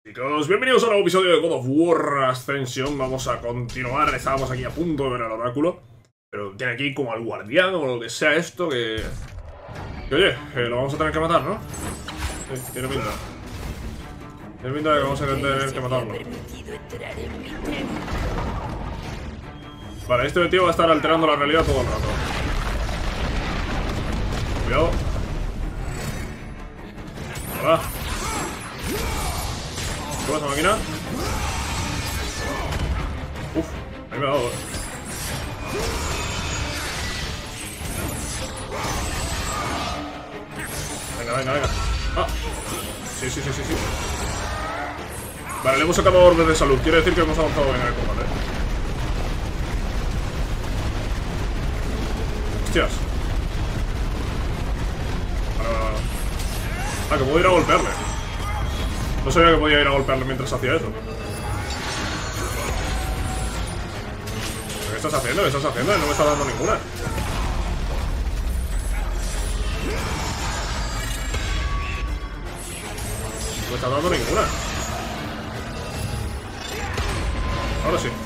Chicos, bienvenidos a un nuevo episodio de God of War Ascension. Vamos a continuar, estábamos aquí a punto de ver al oráculo, pero tiene aquí como al guardián o lo que sea esto que oye, lo vamos a tener que matar, ¿no? Sí, tiene pinta. Tiene pinta de que vamos a tener que matarlo. Vale, este tío va a estar alterando la realidad todo el rato. Cuidado. Hola. ¿Qué pasa, máquina? Uf, ahí me ha dado, Venga, venga, venga. Ah, sí. Vale, le hemos sacado orbes de salud. Quiere decir que hemos avanzado bien en el combate. Hostias. Vale. Ah, que puedo ir a golpearle. No sabía que podía ir a golpearle mientras hacía eso. ¿Qué estás haciendo? ¿Qué estás haciendo? No me está dando ninguna. No me está dando ninguna. Ahora sí.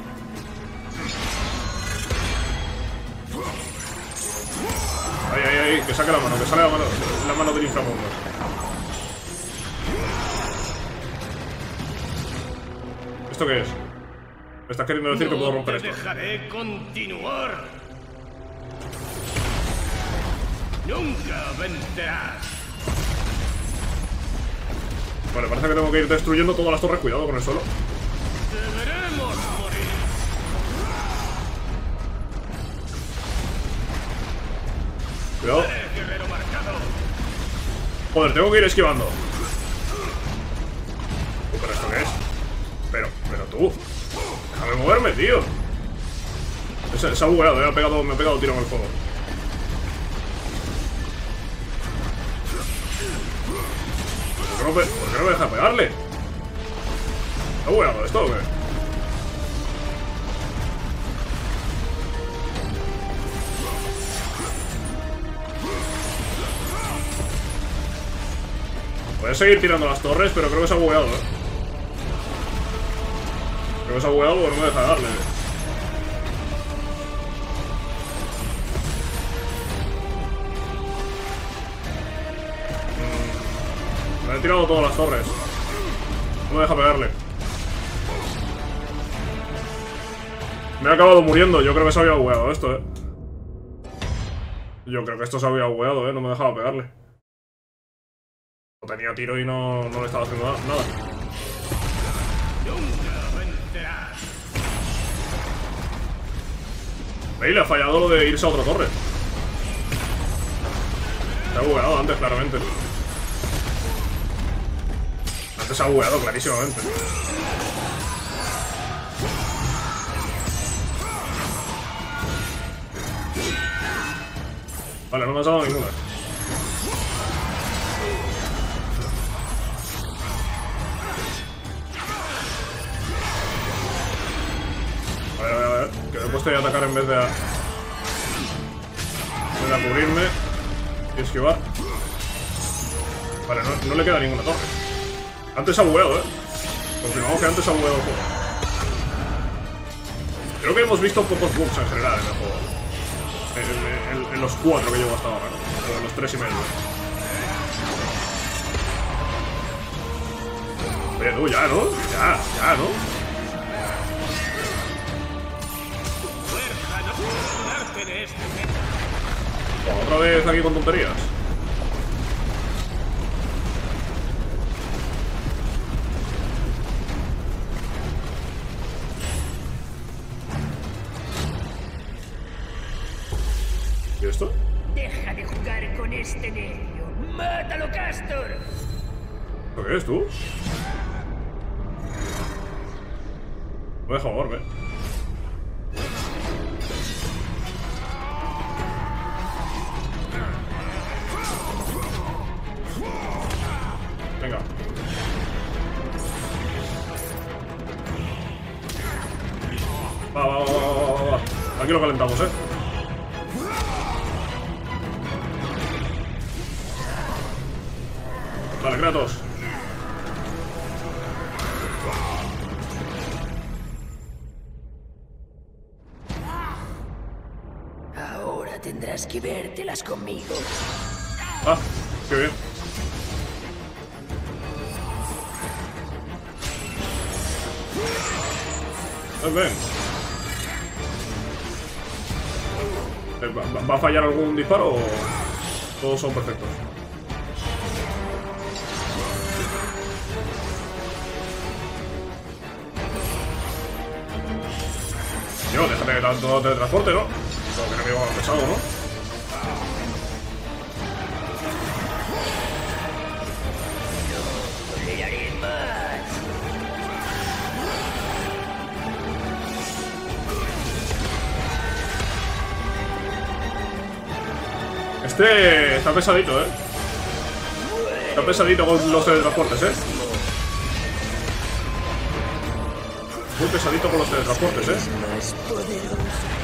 Ahí, que saque la mano, que sale la mano del inframundo. ¿Esto qué es? Me estás queriendo decir que puedo romper esto. Dejaré continuar. Nunca vencerás. Vale, parece que tengo que ir destruyendo todas las torres. Cuidado con el suelo. Deberemos morir. Cuidado. Guerrero marcado. Joder, tengo que ir esquivando. ¿Pero esto qué es? Pero tú. Déjame moverme, tío. Se ha bugueado, me ha pegado tiro en el fuego. ¿Por qué no me deja pegarle? ¿Se ha bugueado esto o qué? Voy a seguir tirando las torres, pero creo que se ha bugueado, Creo que se ha bugueado porque no me deja darle. Me he tirado todas las torres. No me deja pegarle. Me he acabado muriendo. Yo creo que se había bugueado esto, Yo creo que esto se había bugueado, No me dejaba pegarle. No tenía tiro y no le estaba haciendo nada. ¿Veis? Le ha fallado lo de irse a otra torre. Se ha bugueado antes, claramente. Antes se ha bugueado clarísimamente. Vale, no me has dado ninguna. A ver, que me he puesto a atacar en vez de a cubrirme y esquivar. Vale, no le queda ninguna torre. Antes ha bugueado, Confirmamos que antes ha bugueado el juego. Creo que hemos visto pocos bugs en general en el juego. En los 4 que llevo hasta ahora, O en los 3 y medio. Oye, tú, ya, ¿no? Ya, ¿no? Otra vez aquí con tonterías. ¿Y esto? Deja de jugar con este necio. ¡Mátalo, Castor! ¿Lo qué es tú? No deja moverme. Venga. Va. Aquí lo calentamos, Vale, Kratos. Ahora tendrás que vértelas conmigo. Ah, qué bien. Ven. ¿Va a fallar algún disparo o todos son perfectos? Tío, déjate de tanto teletransporte, ¿no? Como que no me iba pesado, ¿no? Toleraré más. Este está pesadito, ¿eh? Está pesadito con los teletransportes, ¿eh? Muy pesadito con los teletransportes, ¿eh? Más poderoso.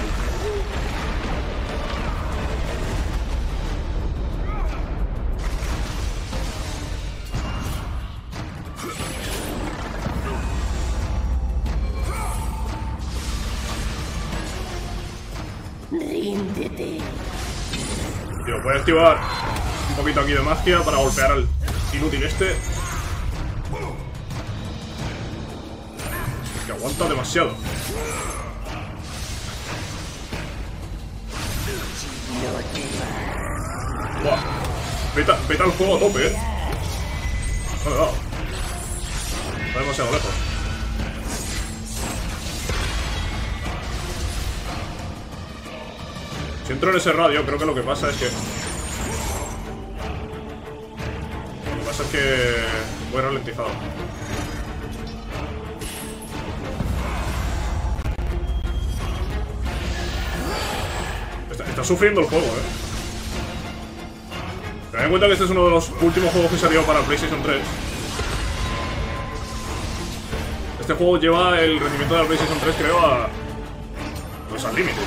Ríndete. Tío, voy a activar un poquito aquí de magia para golpear al inútil este. Que aguanta demasiado. Buah. Peta el juego a tope, No me he dado. Está demasiado lejos. Si entro en ese radio, creo que lo que pasa es que... Lo que pasa es que... voy ralentizado. Está sufriendo el juego, Ten en cuenta que este es uno de los últimos juegos que salió para PlayStation 3. Este juego lleva el rendimiento de la PlayStation 3, creo, a... pues al límite.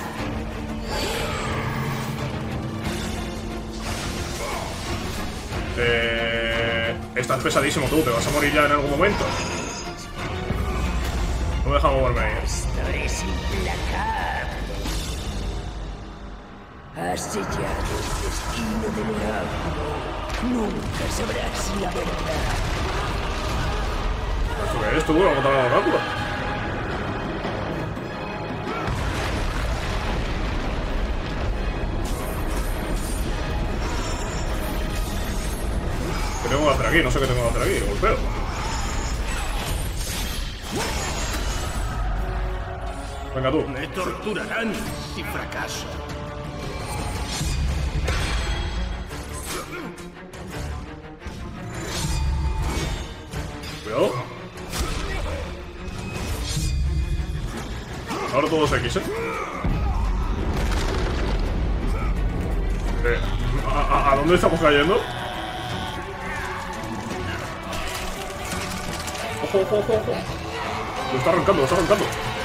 Estás pesadísimo tú, te vas a morir ya en algún momento. No me deja moverme ahí. Esto es implacable. Has sellado el destino del oráculo. Nunca sabrás la verdad. ¿Esto qué es? ¿Tú vas a matar al oráculo? ¿Qué tengo que hacer aquí? No sé qué tengo que hacer aquí. Golpeo. Venga tú. Me torturarán si fracaso. Cuidado. Ahora todos X, ¿A dónde estamos cayendo? Ojo, ojo, ojo, ojo. Lo está arrancando, lo está arrancando.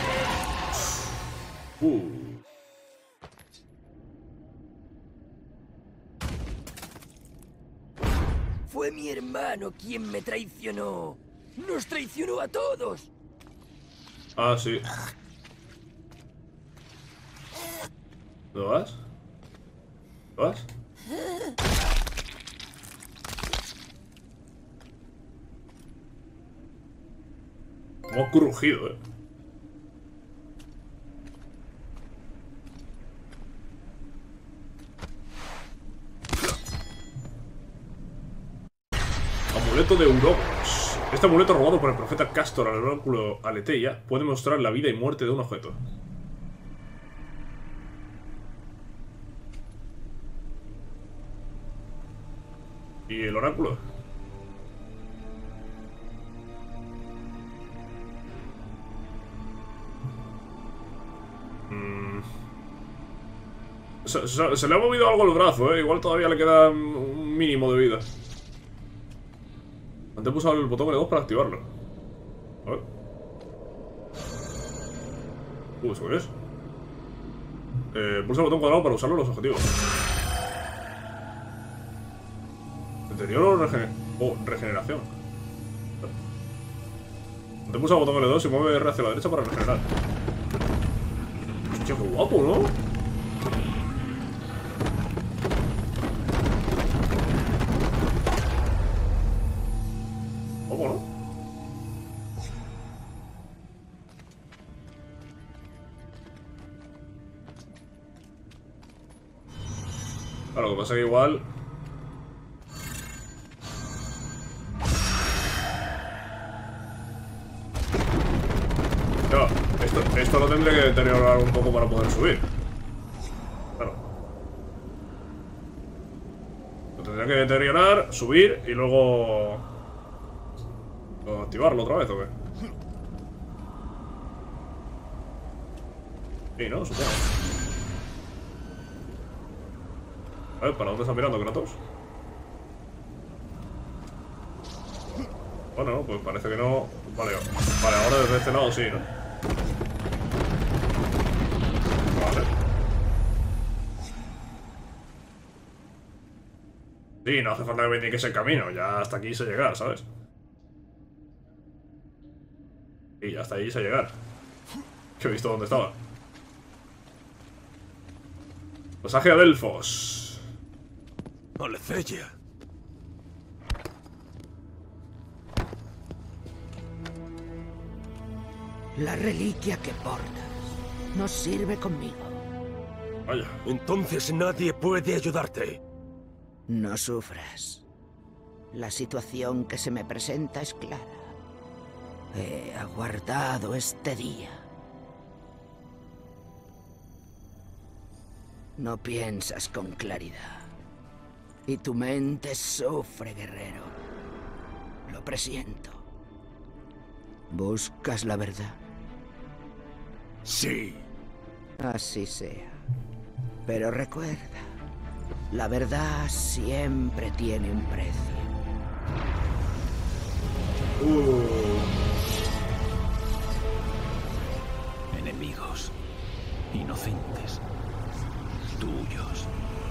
Fue mi hermano quien me traicionó. Nos traicionó a todos. Ah, sí. ¿Lo vas? ¿Lo vas? Como crujido, Amuleto de Urobos. Este amuleto robado por el profeta Castor al oráculo Aletheia puede mostrar la vida y muerte de un objeto. ¿Y el oráculo? Se le ha movido algo el brazo, Igual todavía le queda un mínimo de vida. Antes he pulsado el botón L2 para activarlo. A ver. ¿Eso qué es? Pulsa el botón cuadrado para usarlo en los objetivos. Deterioro o regeneración. Antes he pulsado el botón L2 y mueve R hacia la derecha para regenerar. Hostia, qué guapo, ¿no? Claro, lo que pasa es que igual... Claro, esto lo tendré que deteriorar un poco para poder subir. Claro. Lo tendré que deteriorar, subir y luego... ¿activarlo otra vez o qué? Sí, ¿no? Supongo. A ver, ¿para dónde está mirando Kratos? Bueno, pues parece que no... Vale, vale, ahora desde este lado sí, ¿no? Vale. Sí, no hace falta que me indiques el camino, ya hasta aquí sé llegar, ¿sabes? Y ya hasta ahí sé llegar. Que he visto dónde estaba. Pasaje a Delfos. Aleceia. La reliquia que portas no sirve conmigo. Vaya. Entonces nadie puede ayudarte. No sufras. La situación que se me presenta es clara. He aguardado este día. No piensas con claridad. Y tu mente sufre, guerrero. Lo presiento. ¿Buscas la verdad? Sí. Así sea. Pero recuerda, la verdad siempre tiene un precio. Enemigos. Inocentes. Tuyos.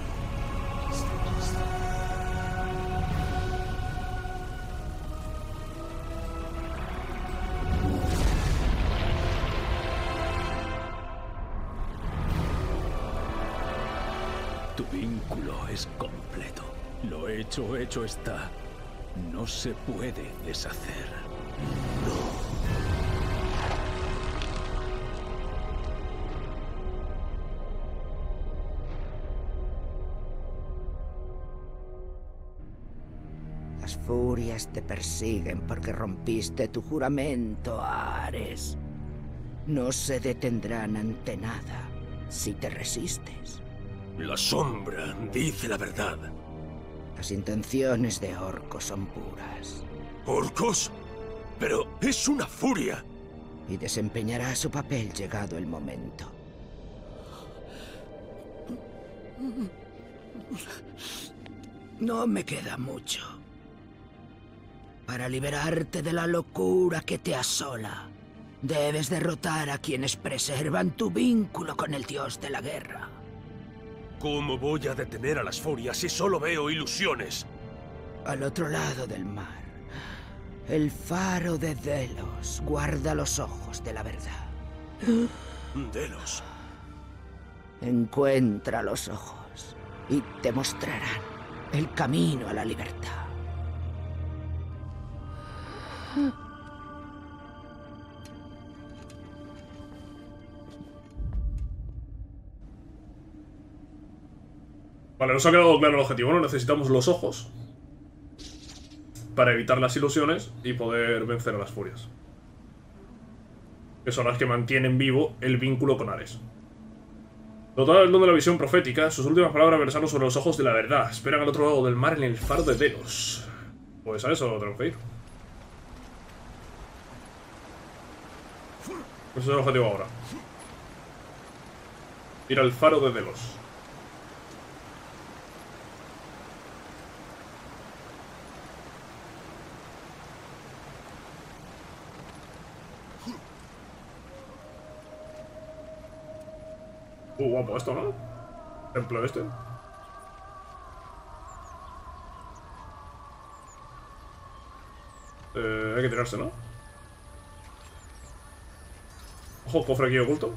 Tu vínculo es completo. Lo hecho está. No se puede deshacer. Las furias te persiguen porque rompiste tu juramento, Ares. No se detendrán ante nada si te resistes. La sombra dice la verdad. Las intenciones de Orco son puras. ¿Orcos? Pero es una furia. Y desempeñará su papel llegado el momento. No me queda mucho. Para liberarte de la locura que te asola, debes derrotar a quienes preservan tu vínculo con el dios de la guerra. ¿Cómo voy a detener a las furias si solo veo ilusiones? Al otro lado del mar, el faro de Delos guarda los ojos de la verdad. Delos. Encuentra los ojos y te mostrarán el camino a la libertad. Vale, nos ha quedado claro el objetivo, ¿no? Necesitamos los ojos para evitar las ilusiones y poder vencer a las furias. Que son las que mantienen vivo el vínculo con Ares. Dotado del don de la visión profética, sus últimas palabras versaron sobre los ojos de la verdad. Esperan al otro lado del mar en el faro de Delos. Pues a eso tenemos que ir. Ese es el objetivo ahora. Ir al faro de Delos. Guapo esto, ¿no? Templo este. Hay que tirarse, ¿no? Ojo, cofre aquí oculto.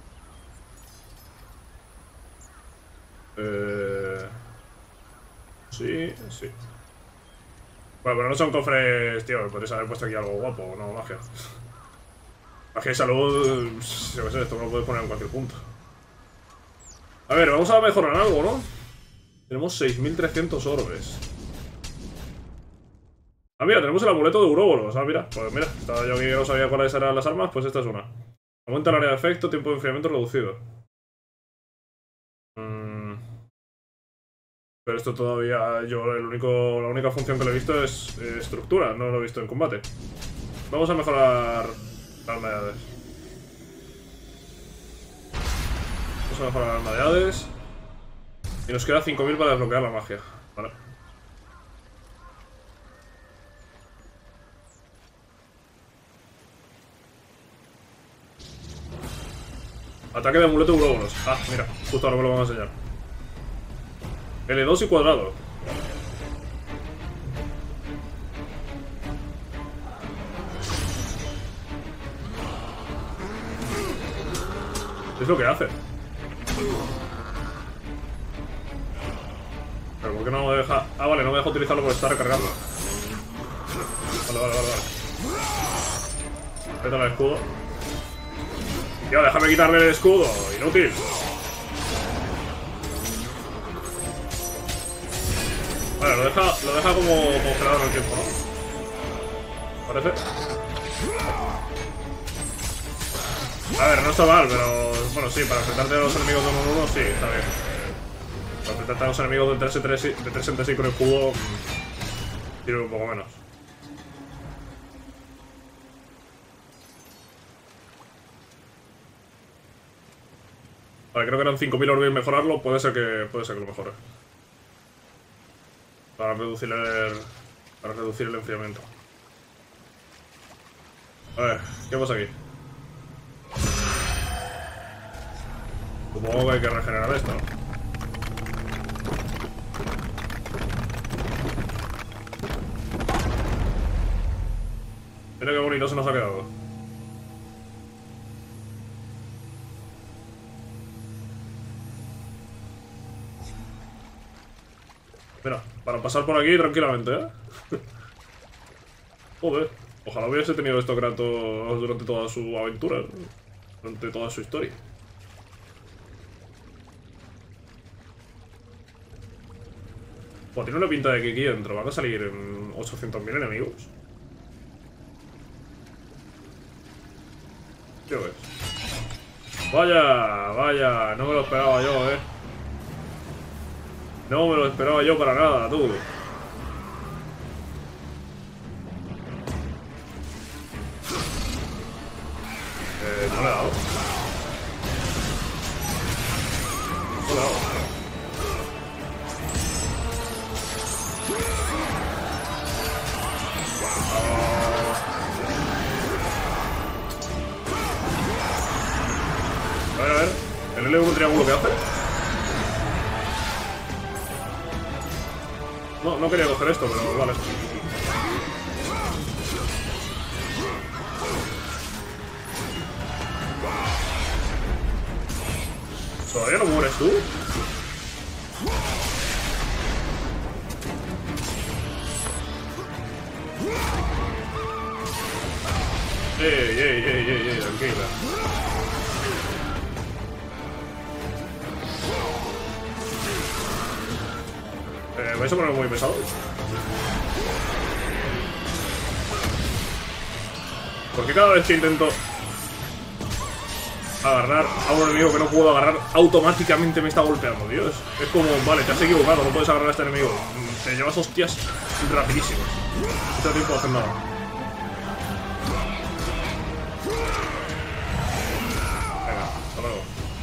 Sí, sí. Bueno, pero no son cofres, tío. Podrías haber puesto aquí algo guapo, no magia. Magia y salud, yo qué sé, esto no lo puedes poner en cualquier punto. A ver, vamos a mejorar algo, ¿no? Tenemos 6300 orbes. Ah, mira, tenemos el amuleto de Uroboros. Ah, mira, pues mira, estaba yo aquí que no sabía cuáles eran las armas, pues esta es una. Aumenta el área de efecto, tiempo de enfriamiento reducido. Pero esto todavía, yo la única función que le he visto es estructura, no lo he visto en combate. Vamos a mejorar las medallas. Vamos a mejorar las medallas. Y nos queda 5000 para desbloquear la magia. Vale. Ataque de amuleto Uroboros. Ah, mira, justo ahora me lo van a enseñar. L2 y cuadrado. Es lo que hace. Pero ¿por qué no me deja? Ah, vale, no me deja utilizarlo porque está recargando. Vale. Pétale el escudo. Tío, déjame quitarle el escudo, inútil. Vale, lo deja como congelado en el tiempo, ¿no? Parece. A ver, no está mal, pero... Bueno, sí, para enfrentarte a los enemigos de 1 en 1, sí, está bien. Para enfrentarte a los enemigos de 3 en 3 y con el escudo... Sirve un poco menos. Vale, creo que eran 5000 orbes mejorarlo, puede ser que lo mejore. Para reducir el enfriamiento. A ver, ¿qué pasa aquí? Supongo que hay que regenerar esto, ¿no? Mira qué bonito se nos ha quedado. Mira, para pasar por aquí tranquilamente, ¿eh? Joder, ojalá hubiese tenido esto Kratos durante toda su aventura, durante toda su historia. Pues tiene una pinta de que aquí dentro van a salir 800.000 enemigos. ¿Qué ves? Vaya, no me lo esperaba yo, No me lo esperaba yo para nada, tú. No le he dado. No le he dado. A ver. ¿El L1 triángulo que hace? No quería coger esto, pero vale. ¿Todavía no mueres tú? Ey, tranquila. ¿Vais a poner muy pesado? Porque cada vez que intento agarrar a un enemigo que no puedo agarrar, automáticamente me está golpeando, Dios. Es como, vale, te has equivocado, no puedes agarrar a este enemigo. Te llevas hostias rapidísimas. No te da tiempo de hacer nada. Venga, hasta luego.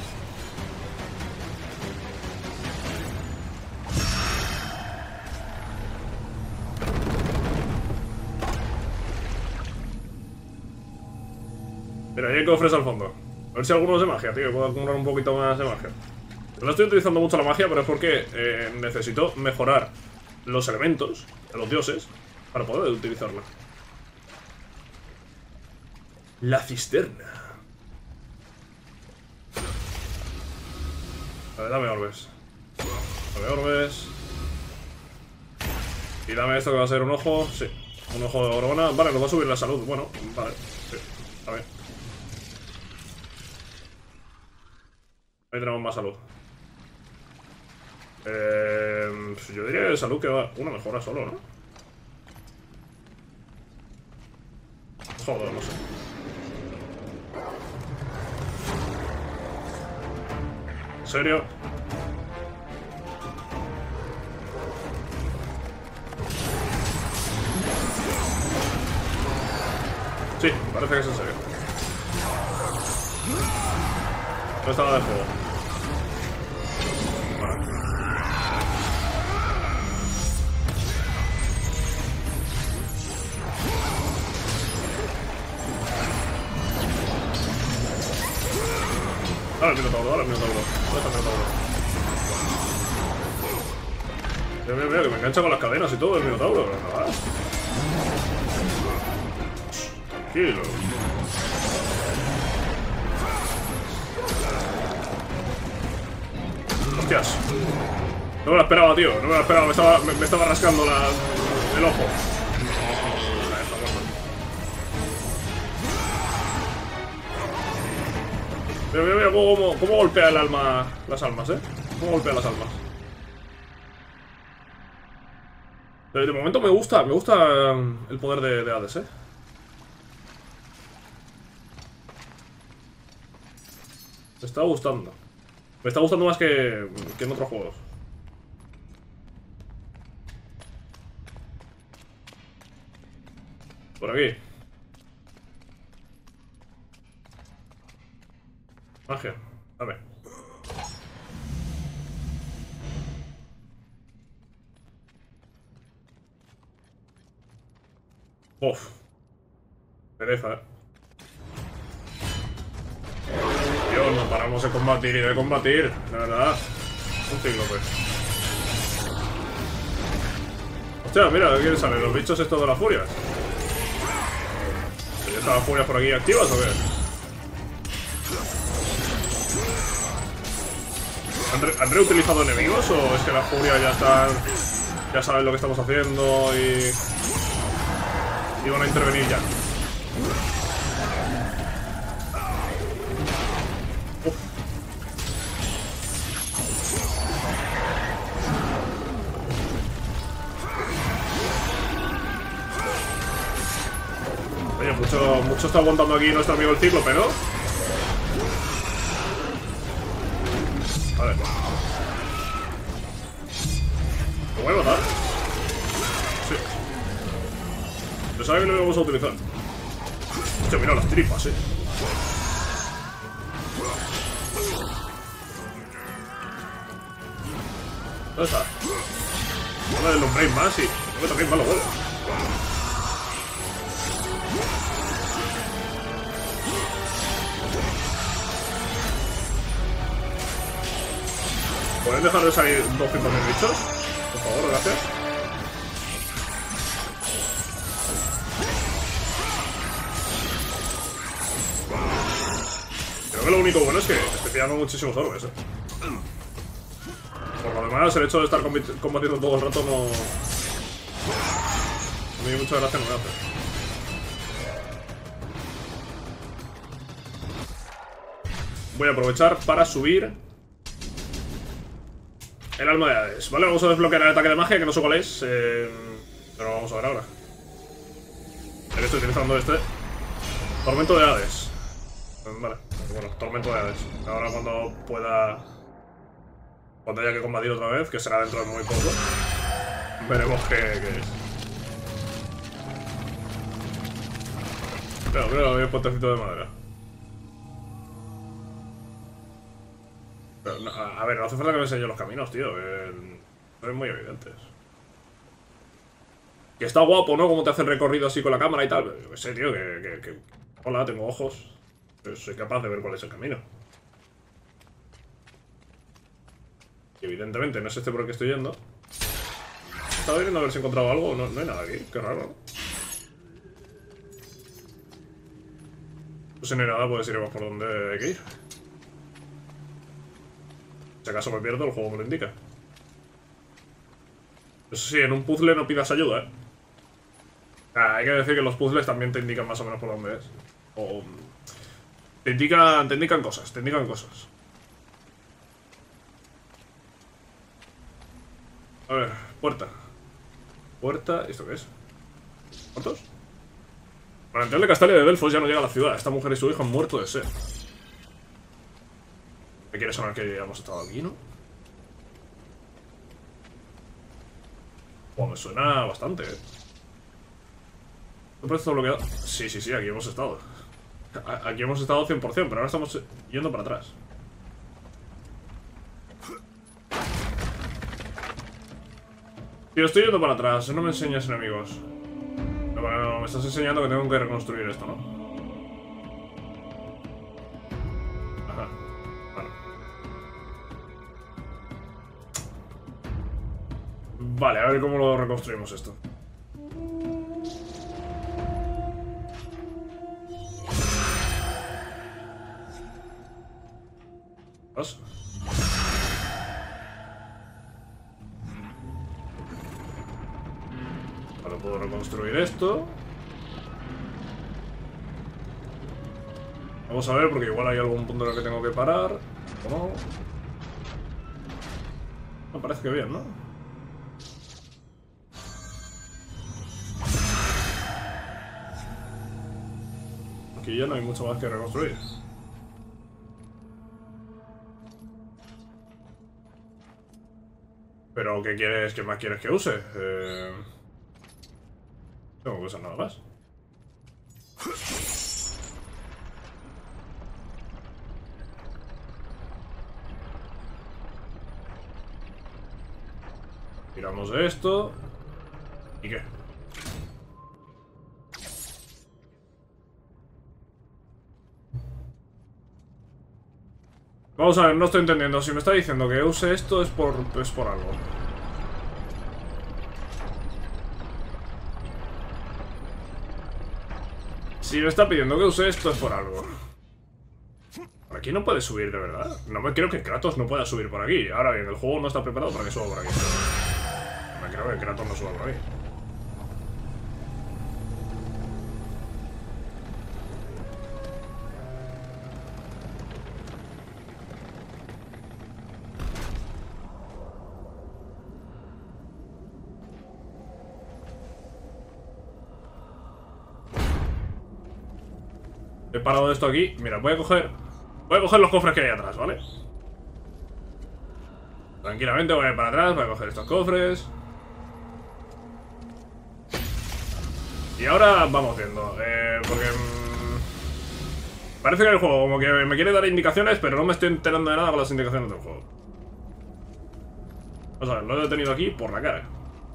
Mira, ahí hay cofres al fondo. A ver si alguno es de magia, tío. Puedo acumular un poquito más de magia. No estoy utilizando mucho la magia, pero es porque necesito mejorar los elementos de los dioses para poder utilizarla. La cisterna. A ver, dame orbes. Dame orbes. Y dame esto que va a ser un ojo. Sí, un ojo de Orgona. Vale, nos va a subir la salud. Bueno, vale. Sí, está bien. Ahí tenemos más salud. Yo diría que de salud queda una mejora solo, ¿no? Joder, no sé. ¿En serio? Sí, parece que es en serio. No estaba de juego. Vale. Ahora el Minotauro, ahora el Minotauro. ¿Dónde está el Minotauro? Mira, mira, mira, que me engancha con las cadenas y todo el Minotauro. ¿Verdad? Tranquilo. Hostias. No me lo esperaba, tío. No me lo esperaba. Me estaba rascando el ojo. Mira, mira, mira cómo golpea el alma, las almas, Cómo golpea las almas. De momento me gusta el poder de Hades, Me está gustando. Me está gustando más que en otros juegos. Por aquí. Magia. Dame. Uf. Pereza, Dios, no paramos de combatir y de combatir. De verdad. Un cíclope. Hostia, mira, ¿de quién salen? ¿Los bichos estos de las furias? ¿Ya están las furias por aquí activas o qué? ¿Han reutilizado enemigos o es que las furias ya están... ya saben lo que estamos haciendo y van a intervenir ya? Uf. Oye, mucho está aguantando aquí nuestro amigo el cíclope, ¿no? Vale. ¿Lo voy a matar? Sí. Yo sabía que lo íbamos a utilizar. Hostia, mira las tripas, ¿Dónde está? Una de los brain más y no me toquéis malo huevo. ¿Pueden dejar de salir 200.000 bichos? Por favor, gracias. Creo que lo único bueno es que estoy pillando muchísimos orbes, Por lo demás, el hecho de estar combatiendo todo el rato no... A mí mucha gracia no me hace. Voy a aprovechar para subir el alma de Hades. Vale, vamos a desbloquear el ataque de magia, que no sé cuál es. Pero vamos a ver ahora. Ya que estoy utilizando este. Tormento de Hades. Vale, bueno, tormento de Hades. Ahora cuando pueda... cuando haya que combatir otra vez, que será dentro de muy poco, veremos qué es. Mira, el potecito de madera. Pero, a ver, no hace falta que me enseñe los caminos, tío. No es muy evidentes. Que está guapo, ¿no? Como te hace el recorrido así con la cámara y tal. Yo qué sé, tío, que... Hola, tengo ojos. Soy capaz de ver cuál es el camino. Y evidentemente no es este por el que estoy yendo. Estaba viendo a ver si he encontrado algo. No hay nada aquí. Qué raro, ¿no? Pues si no hay nada, pues iremos por donde hay que ir. Si acaso me pierdo, el juego me lo indica. Eso sí, en un puzzle no pidas ayuda, hay que decir que los puzzles también te indican más o menos por dónde es. O... Te indican cosas, A ver, puerta. Puerta, ¿esto qué es? ¿Muertos? El manantial de Castalia de Delfos ya no llega a la ciudad. Esta mujer y su hija han muerto de sed. ¿Me quiere sonar que hayamos estado aquí, no? Oh, me suena bastante, ¿Un precio bloqueado? Sí, sí, sí, aquí hemos estado. Aquí hemos estado 100%, pero ahora estamos yendo para atrás. Tío, estoy yendo para atrás, no me enseñas enemigos. No, me estás enseñando que tengo que reconstruir esto, ¿no? Ajá, vale. Vale, a ver cómo lo reconstruimos esto. ¿Vas? Vale, puedo reconstruir esto. Vamos a ver, porque igual hay algún punto en el que tengo que parar. ¿O no? Me parece que bien, ¿no? Aquí ya no hay mucho más que reconstruir. ¿Pero qué quieres? ¿Qué más quieres que use? Tengo que usar nada más. Tiramos de esto. ¿Y qué? Vamos a ver, no estoy entendiendo. Si me está diciendo que use esto es por algo. Si me está pidiendo que use esto es por algo. Por aquí no puede subir, de verdad. No me creo que Kratos no pueda subir por aquí. Ahora bien, el juego no está preparado para que suba por aquí. No me creo que Kratos no suba por aquí. He parado esto aquí. Mira, voy a coger los cofres que hay atrás, ¿vale? Tranquilamente voy a ir para atrás, voy a coger estos cofres. Y ahora vamos viendo. Porque... parece que el juego como que me quiere dar indicaciones, pero no me estoy enterando de nada con las indicaciones del juego. Vamos a ver, lo he detenido aquí por la cara.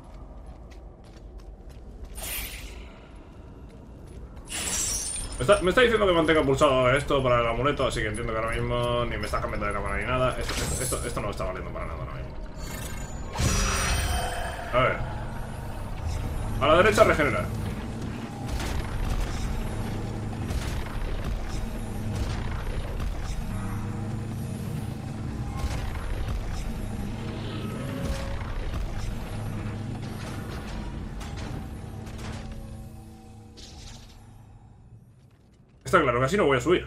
Me está diciendo que mantenga pulsado esto para el amuleto, así que entiendo que ahora mismo ni me está cambiando de cámara ni nada. Esto no me está valiendo para nada ahora mismo. A ver. A la derecha regenera. Está claro que así no voy a subir.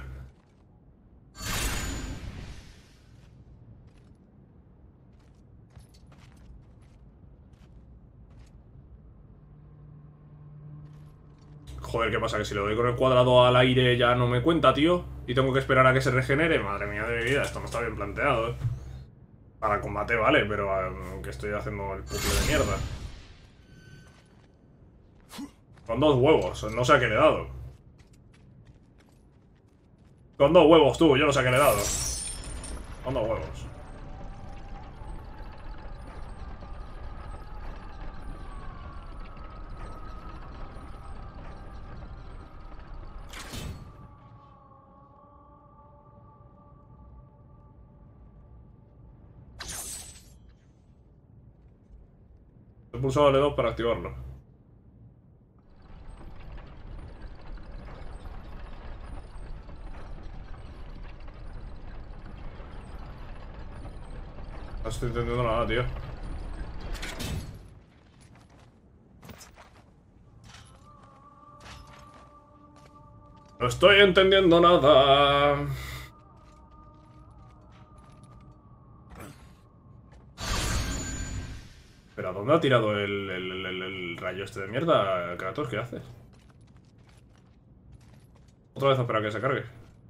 Joder, ¿qué pasa? Que si le doy con el cuadrado al aire ya no me cuenta, tío. Y tengo que esperar a que se regenere. Madre mía de mi vida, esto no está bien planteado, ¿eh? Para combate vale, pero que estoy haciendo el puzzle de mierda. Con 2 huevos, no sé a qué le he dado. Con 2 huevos, tú, yo no sé a qué le he dado. Con 2 huevos. He pulsado L2 para activarlo. No estoy entendiendo nada, tío. No estoy entendiendo nada. Pero ¿a dónde ha tirado el rayo este de mierda, Kratos? ¿Qué haces? Otra vez a esperar a que se cargue.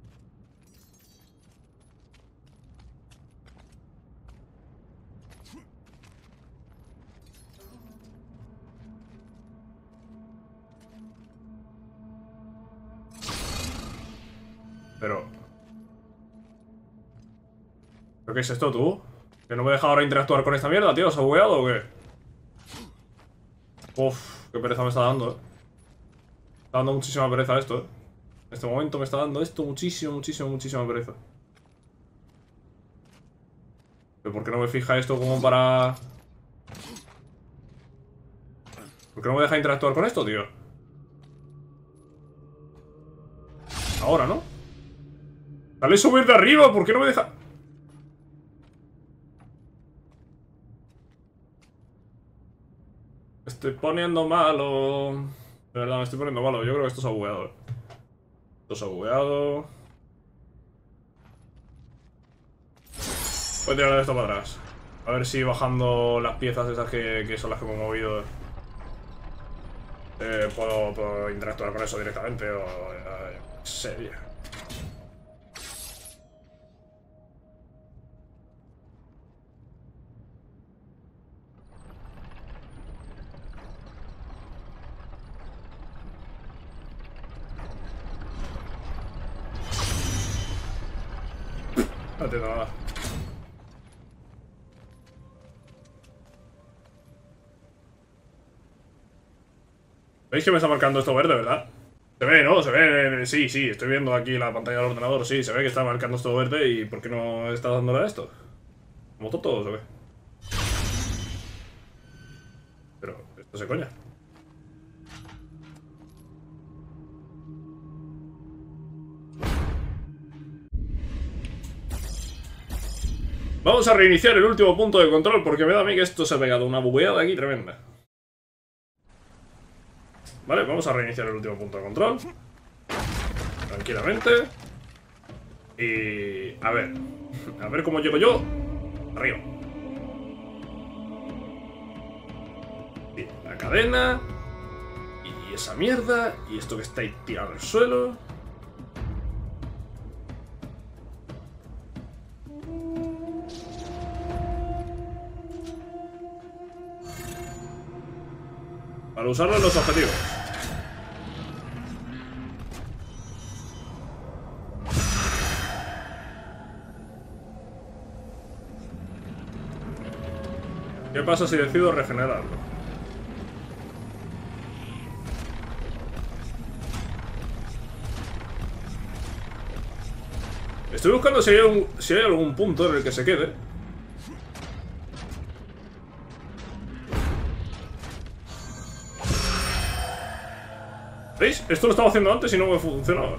Pero qué es esto, tú? ¿Que no me deja ahora interactuar con esta mierda, tío? ¿Se ha bugueado o qué? Uf, qué pereza me está dando, Me está dando muchísima pereza esto, En este momento me está dando esto muchísima pereza. ¿Pero por qué no me fija esto como para...? ¿Por qué no me deja interactuar con esto, tío? Ahora, ¿no? Dale subir de arriba, ¿por qué no me deja...? Me estoy poniendo malo. De verdad, me estoy poniendo malo. Yo creo que esto se ha bugueado. Esto se ha bugueado. Voy a tirar esto para atrás. A ver si bajando las piezas esas que son las que hemos movido puedo interactuar con eso directamente o... serio. No entiendo nada. ¿Veis que me está marcando esto verde, verdad? Se ve, ¿no? Se ve... Sí, estoy viendo aquí la pantalla del ordenador. Sí, se ve que está marcando esto verde. ¿Y por qué no está dándole a esto? ¿Como tonto se ve? Pero, esto se coña. Vamos a reiniciar el último punto de control porque me da a mí que esto se ha pegado una bugueada aquí tremenda. Vale, vamos a reiniciar el último punto de control. Tranquilamente. Y... a ver cómo llego yo. Arriba. Y la cadena. Y esa mierda. Y esto que está ahí tirado al suelo. Para usarlo en los objetivos. ¿Qué pasa si decido regenerarlo? Estoy buscando si hay algún punto en el que se quede. ¿Veis? Esto lo estaba haciendo antes y no me funcionaba.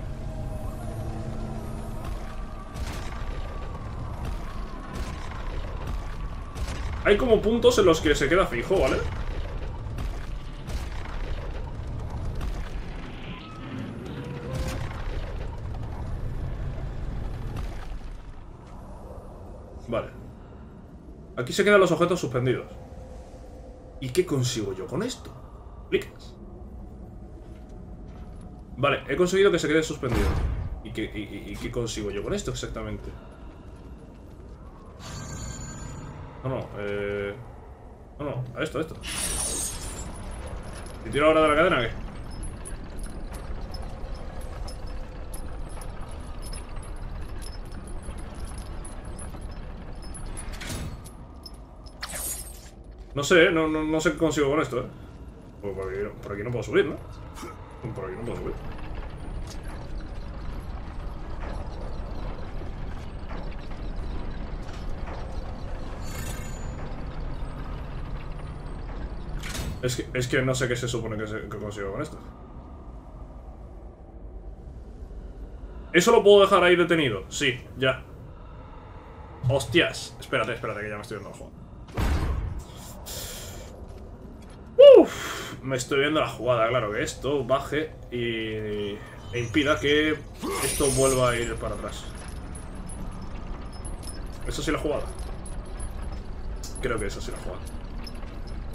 Hay como puntos en los que se queda fijo, ¿vale? Vale. Aquí se quedan los objetos suspendidos. ¿Y qué consigo yo con esto? ¿Explicas? Vale, he conseguido que se quede suspendido. ¿Y qué consigo yo con esto exactamente? No, a esto. ¿Y tiro ahora de la cadena qué? No sé, no sé qué consigo con esto, Pues por aquí no puedo subir, ¿no? Por aquí no puedo subir. Es que no sé qué se supone que consigo con esto. ¿Eso lo puedo dejar ahí detenido? Sí, ya. Hostias. Espérate, que ya me estoy viendo el juego. Me estoy viendo la jugada, claro, que esto baje e impida que esto vuelva a ir para atrás. ¿Eso sí la jugada? Creo que eso sí la jugada.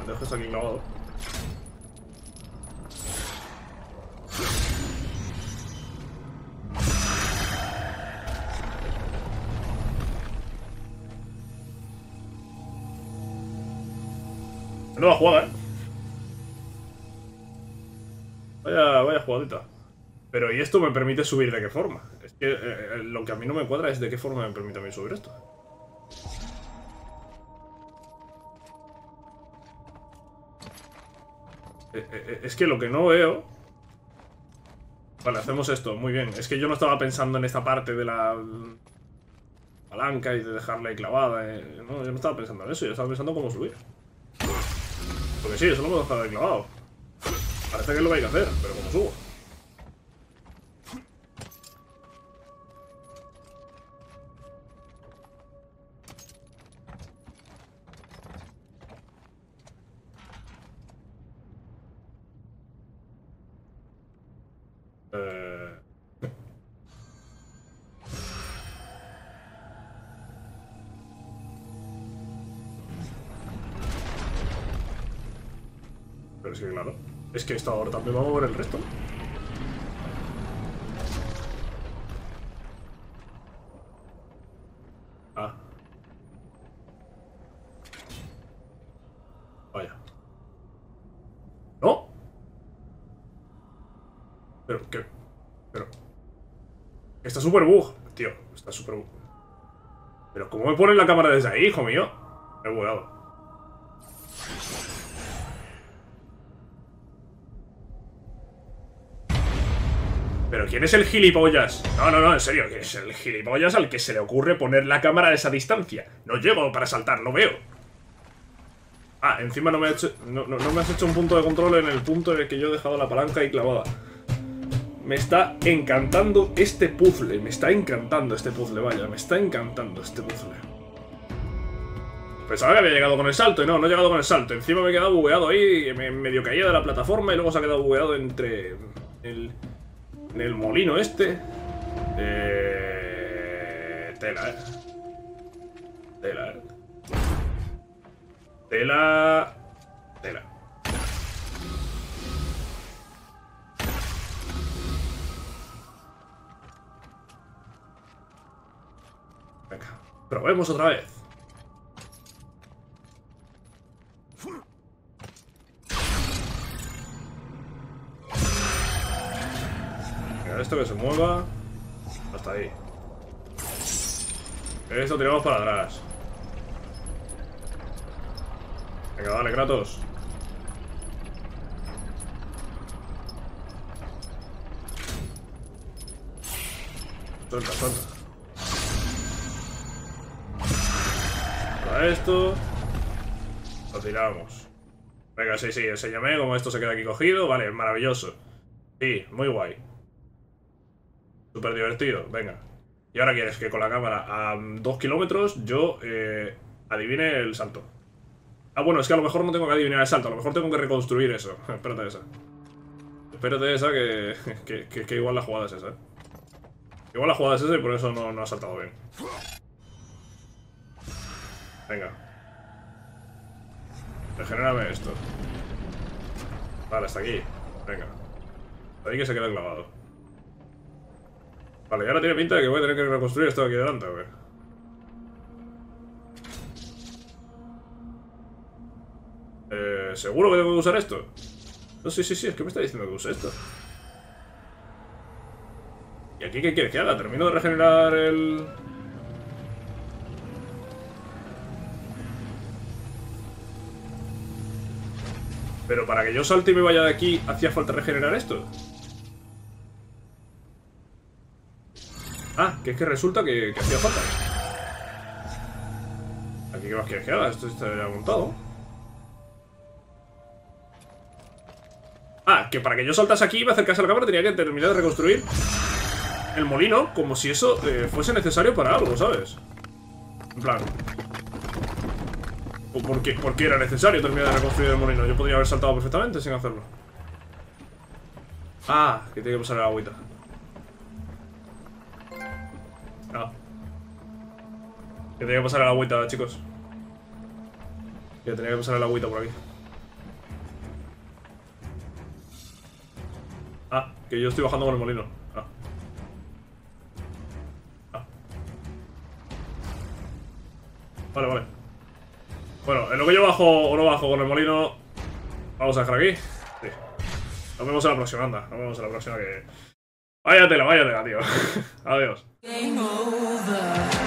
dejo esto aquí clavado. Nueva jugada, Vaya jugadita. Pero ¿y esto me permite subir de qué forma? Es que lo que a mí no me cuadra es de qué forma me permite a mí subir esto. Es que lo que no veo... Vale, hacemos esto, muy bien. Es que yo no estaba pensando en esta parte de la palanca y de dejarla ahí clavada. No, yo no estaba pensando en eso, yo estaba pensando cómo subir. Porque sí, eso lo hemos dejado ahí clavado. Parece que es lo que hay que hacer, pero ¿cómo subo? Pero sí, claro. Es que esto ahora también va a mover el resto. Ah. Vaya. ¿No? Pero, ¿qué? Pero... Está súper bug, tío. Está súper bug. Pero ¿cómo me ponen la cámara desde ahí, hijo mío? Me he bugueado. ¿Pero quién es el gilipollas? No, en serio, ¿quién es el gilipollas al que se le ocurre poner la cámara a esa distancia? No llego para saltar, lo veo. Ah, encima no me has hecho un punto de control en el punto en el que yo he dejado la palanca ahí clavada. Me está encantando este puzzle, vaya, me está encantando este puzzle. Pensaba que había llegado con el salto y no he llegado con el salto. Encima me he quedado bugueado ahí, me medio caía de la plataforma y luego se ha quedado bugueado entre en el molino este. Tela, Tela. Venga, probemos otra vez. Venga, esto que se mueva. Hasta ahí. Esto tiramos para atrás. Venga, dale, Kratos. Suelta. Para esto. Lo tiramos. Venga, sí, enséñame cómo esto se queda aquí cogido. Vale, maravilloso. Sí, muy guay. Súper divertido, venga. Y ahora quieres que con la cámara a 2 kilómetros yo adivine el salto. Ah, bueno, es que a lo mejor no tengo que adivinar el salto. A lo mejor tengo que reconstruir eso. Espérate esa. Espérate esa que igual la jugada es esa, Igual la jugada es esa y por eso no ha saltado bien. Venga. Regenérame esto. Vale, hasta aquí. Venga. Hasta ahí que se queda clavado. Vale, y ahora tiene pinta de que voy a tener que reconstruir esto de aquí delante, güey. ¿Seguro que tengo que usar esto? No, sí, es que me está diciendo que use esto. ¿Y aquí qué quieres que haga? Termino de regenerar el... Pero para que yo salte y me vaya de aquí, ¿hacía falta regenerar esto? Ah, que es que resulta que hacía falta. ¿Aquí qué más quieres que haga? Esto está ya montado. Ah, que para que yo saltase aquí y me acercase a la cámara tenía que terminar de reconstruir el molino, como si eso fuese necesario para algo, ¿sabes? En plan... ¿Por qué era necesario terminar de reconstruir el molino? Yo podría haber saltado perfectamente sin hacerlo. Ah, que tiene que pasar el agüita. Ah. Que tenía que pasar el agüita, chicos. Que tenía que pasar el agüita por aquí. Que yo estoy bajando con el molino. Ah. Ah. Vale, vale. Bueno, en lo que yo bajo o no bajo con el molino, vamos a dejar aquí. Sí. Nos vemos en la próxima, anda. Nos vemos en la próxima que... Vaya tela, tío. Adiós. Game over.